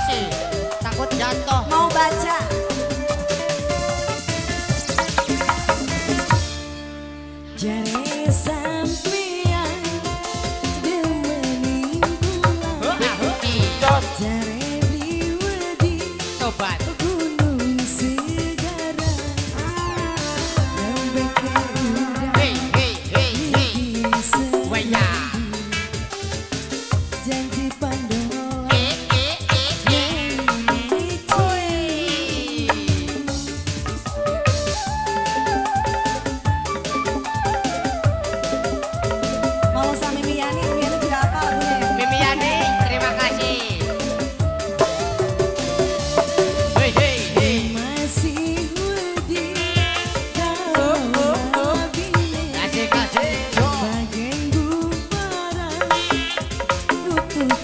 kasih. Takut jatuh. Mau baca. Jare sampean demeni kula. Jare liwedi Sobat. gunung segara. Lembek udara. Hei, hei, hei, hei. Waya. Janji Pandowa. Mau sama Mimi Yani juga apa lagunya? Mimi Yani, terima kasih. Hei, hei, hei. Masih wedi kau Kasih, kasih. Yo. bagian gumparan putus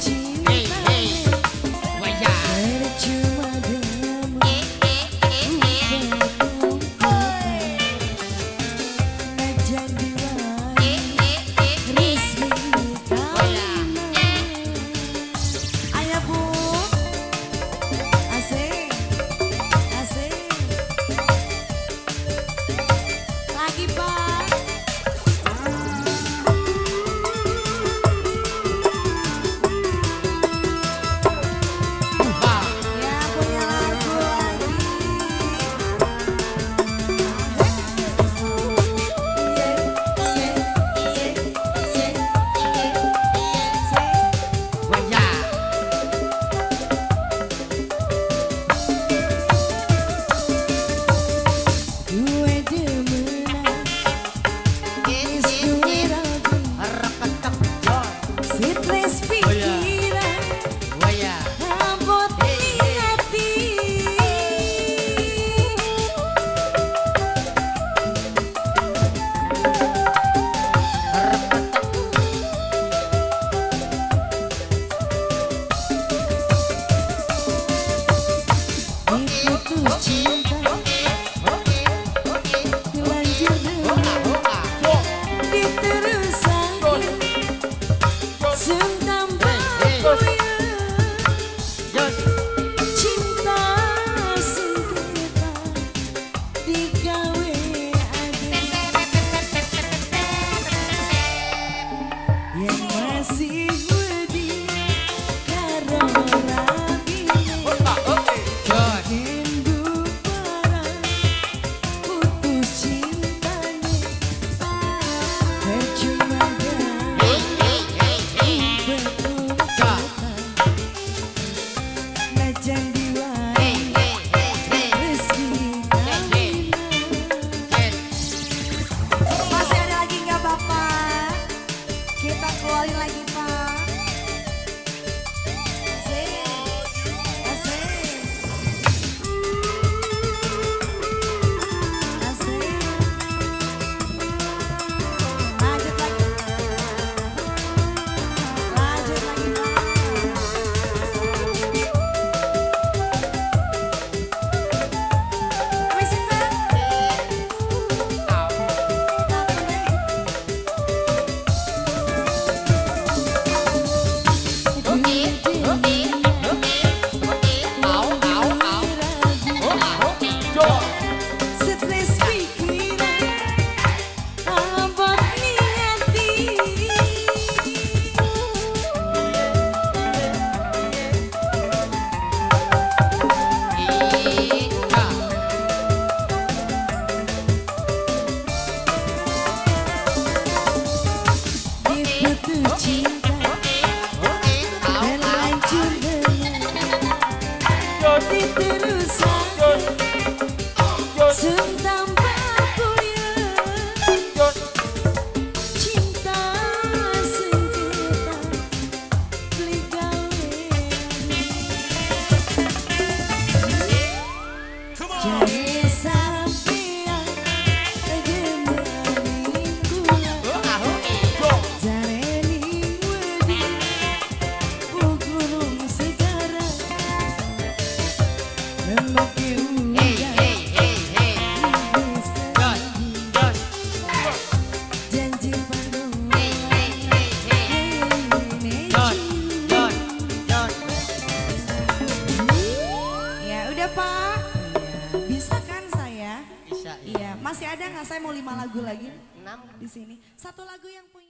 Masih ada nggak? Saya mau 5 lagu lagi 6. di sini. Satu lagu yang punya